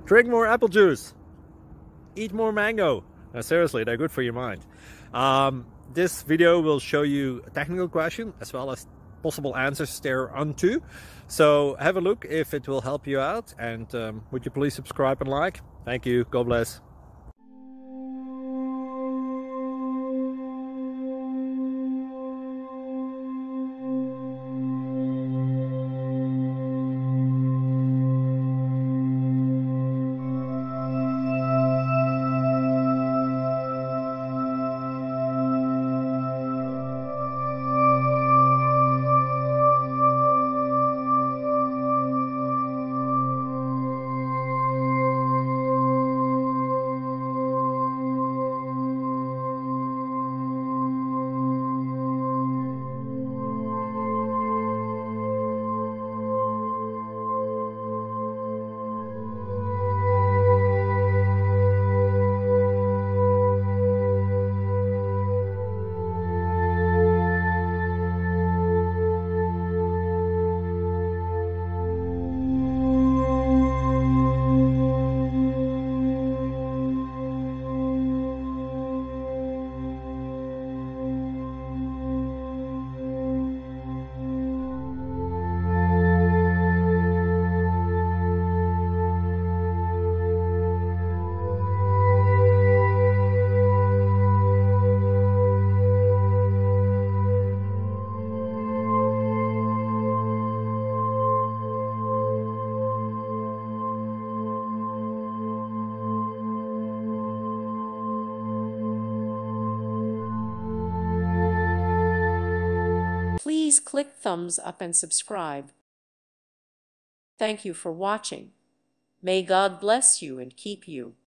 Drink more apple juice. Eat more mango. Now, seriously, they're good for your mind. This video will show you a technical question as well as possible answers thereunto. So have a look if it will help you out, and would you please subscribe and like? Thank you. God bless. Please click thumbs up and subscribe. Thank you for watching. May God bless you and keep you.